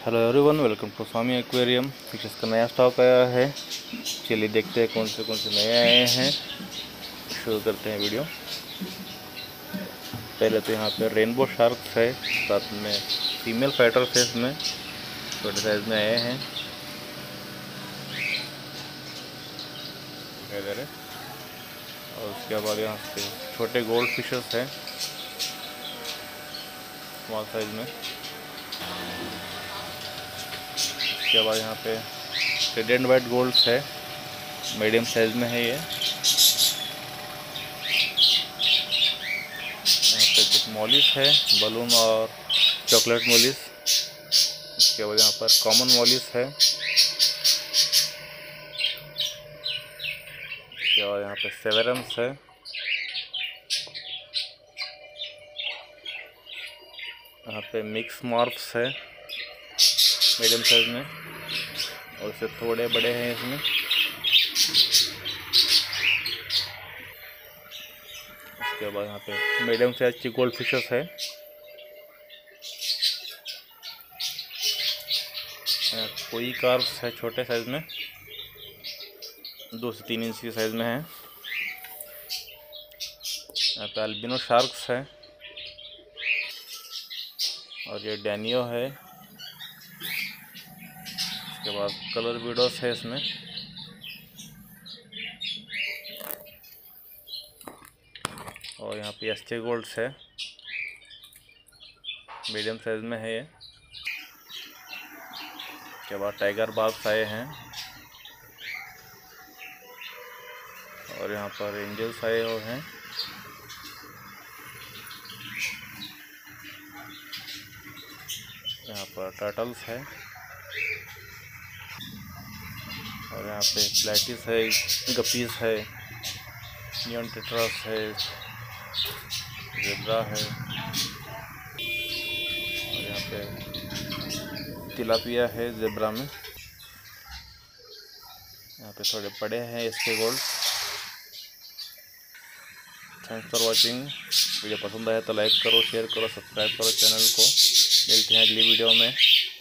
Hello everyone, welcome to Swami aquarium. Fishes का नया stock आया है। चलिए देखते हैं कौन से नए आए हैं। शुरू करते हैं वीडियो। पहले तो यहाँ पे रेनबो शार्क्स है, साथ में फीमेल फाइटर है, इसमें छोटे साइज में आए हैं। और उसके बाद यहाँ पे छोटे गोल्ड फिशेस हैं स्मॉल साइज में। उसके बाद यहाँ पे रेड एंड वाइट गोल्ड्स है, मीडियम साइज में है ये। यहाँ पे कुछ मॉलिस है, बलून और चॉकलेट मॉलिस। उसके बाद यहाँ पर कॉमन मॉलिस है। उसके बाद यहाँ पे सेवेरम्स है। यहाँ पे मिक्स मॉर्फ्स है मीडियम साइज में, और इससे थोड़े बड़े हैं इसमें। उसके बाद यहाँ पे मीडियम साइज की गोल्ड फिशेस है। कोई कार्प्स है छोटे साइज में, 2 से 3 इंच की साइज में है। यहाँ पे अल्बिनो शार्क्स है, और ये डैनियो है। उसके बाद कलर विडोस है इसमें। और यहाँ पे एस्टे गोल्ड्स है, मीडियम साइज में है ये। उसके बाद टाइगर बार्ब्स आए हैं, और यहाँ पर एंजल्स आए हुए हैं। यहाँ पर टर्टल्स है, और यहाँ पे प्लेटिस है, गपीस है, नियॉन टेट्रास है, ज़ेब्रा है, और यहाँ पे तिलापिया है ज़ेब्रा में। यहाँ पे थोड़े बड़े हैं इसके gold. Thanks for watching. Video पसंद आया तो लाइक करो, शेयर करो, सब्सक्राइब करो चैनल को। मिलते हैं अगली वीडियो में।